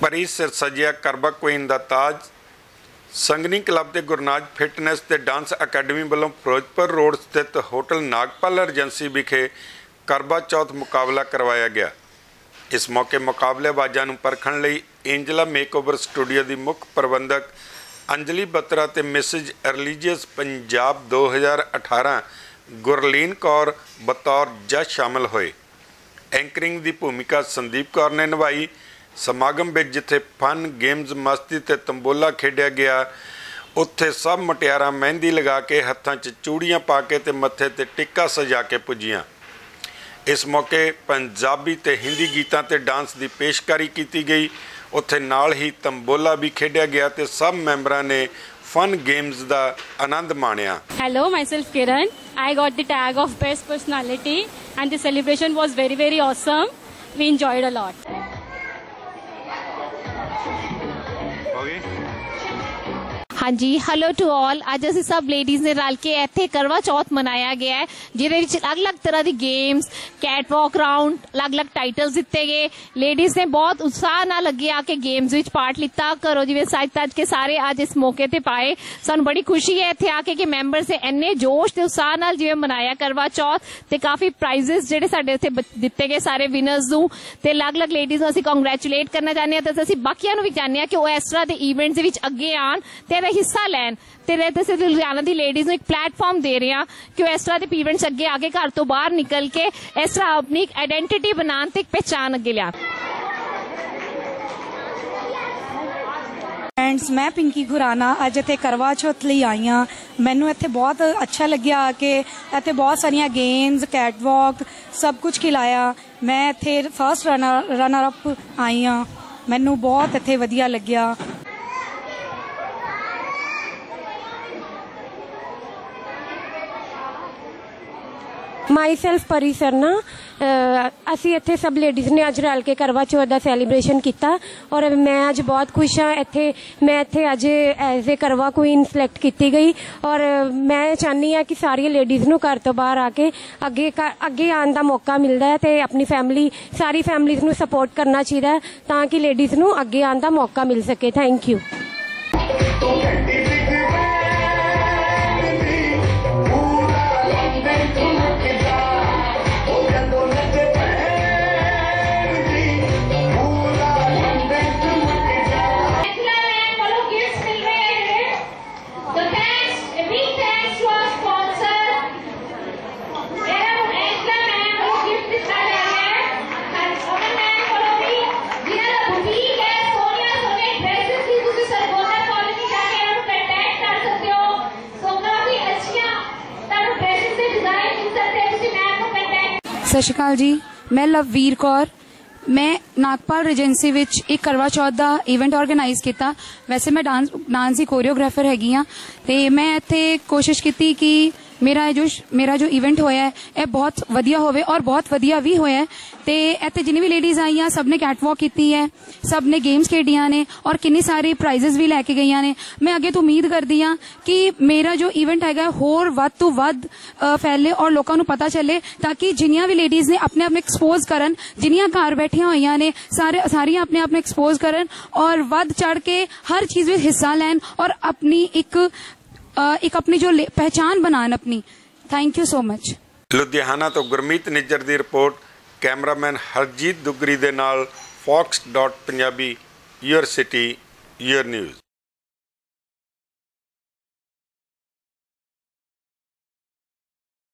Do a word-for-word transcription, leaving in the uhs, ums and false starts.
परी सिर सजिया करवा क्वीन का ताज। संगनी क्लब के गुरनाज फिटनेस ते डांस अकैडमी वालों फिरोजपुर रोड स्थित होटल नागपाल एजेंसी विखे करवा चौथ मुकाबला करवाया गया। इस मौके मुकाबलेबाजां नूं परखण लई एंजला मेकओवर स्टूडियो की मुख्य प्रबंधक अंजलि बत्रा ते मिसिज रिलीजियस पंजाब दो हज़ार अठारह गुरलीन कौर बतौर जज शामिल होए। एंकरिंग की भूमिका संदीप कौर ने निभाई। समागम में जिथे फन गेम्स मस्ती ते तंबोला खेडिया गया, उत्थे सब मुटियारां मेहंदी लगा के हत्थां च चूड़ियां पा के ते मत्थे ते टिक्का सजा के पुजियां। इस मौके पंजाबी ते हिंदी गीतां ते डांस की पेशकारी की गई। उत्थे नाल ही तंबोला भी खेडिया गया ते सब मैंबरां ने फन गेम्स का आनंद माणिया। Hello, myself Kiran. I got the tag of best personality and the celebration was very very awesome. We enjoyed a lot. हाँ जी, हेलो टू ऑल। अज असीं सब लेडीज़ ने रल के इत्थे करवा चौथ मनाया गया है, जिहदे विच अलग अलग तरह की गेम्स, कैट वॉक राउंड, अलग अलग टाइटल्स दिते गए। लेडीज़ ने बहुत उत्साह नाल अगे आके गेम्स विच पार्ट लिता। घरों जिवें सज तज के सारे अज इस मौके ते पाए। सानूं बड़ी खुशी है इत्थे आके कि मैंबर्स ने इन्ने जोश ते उत्साह नाल जिवें मनाया करवा चौथ ते काफ़ी प्राइजेस जिहड़े साडे उत्थे दिते गए सारे विनर्स नूं ते अलग अलग लेडीज़ नूं असीं कांग्रेचुलेट करना चाहते हैं ते असीं बाकियां नूं भी चाहते हैं कि वो इस तरह के इवेंट्स विच अगे आण ते हिस्सा लैन ते लुधियाना दी लेडीज़ एक प्लेटफॉर्म दे रहे हैं कि वो इस तरह के इवेंट्स अगे आके घर तो बाहर निकल के इस तरह अपनी एक आइडेंटिटी बनाने ते एक पहचान अगे लिया। फ्रेंड्स, मैं पिंकी खुराना अज इत्थे करवा चौथ लई आई हाँ। मैनू इत्थे बहुत अच्छा लग्या कि इत्थे बहुत सारिया गेम्स, कैट वॉक सब कुछ खिलाया। मैं इत्थे फर्स्ट रनर रनर अप आई हाँ। मैनू बहुत इत्थे वधिया लग्या। माई सैल्फ परी सरना। असी इत्थे सब लेडीज़ ने अज रल के करवा चौथ का सैलीब्रेशन किया और मैं अज बहुत खुश हाँ। इत्थे मैं इत्थे अज एज ए करवा क्वीन सिलेक्ट की गई और मैं चाहनी हाँ कि सारी लेडीज़ नूं घर तो बाहर आके अगे अगे आने का मौका मिलता है तो अपनी फैमिली सारी फैमिलीज़ नूं सपोर्ट करना चाहिए ताकि लेडीज़ नूं अगे आने का मौका मिल सके। Thank you. सत श्री अकाल जी, मैं लववीर कौर। मैं नागपाल एजेंसी विच एक करवा चौथ का इवेंट ऑर्गेनाइज किया। वैसे मैं डांस डांस की कोरियोग्राफर हैगी हाँ ते मैं इत्थे कोशिश की कि मेरा जो मेरा जो इवेंट होया है यह बहुत वधिया होवे और बहुत वधिया भी होया है। ते इत्थे जिन्नी भी लेडीज़ आई हैं सब ने कैटवॉक की है, सब ने गेम्स खेडियां ने और किन्नी सारी प्राइजेस भी लैके गई ने। मैं अगे तो उम्मीद करती हाँ कि मेरा जो इवेंट है होर वध तो वध फैले और लोगों को पता चले ताकि जिन्नियां भी लेडीज़ ने अपने अपने एक्सपोज करन, जिन्नियां घर बैठिया हुई ने सारे सारियां अपने अपने एक्सपोज करन और वध चढ़ के हर चीज़ में हिस्सा लैन और अपनी एक एक अपनी जो पहचान बनान अपनी। Thank you so much. Ludhiana तो गुरमीत निज्जर की रिपोर्ट। कैमरामैन हरजीत दुगरी दे नाल Fox dot Punjabi, your city your news.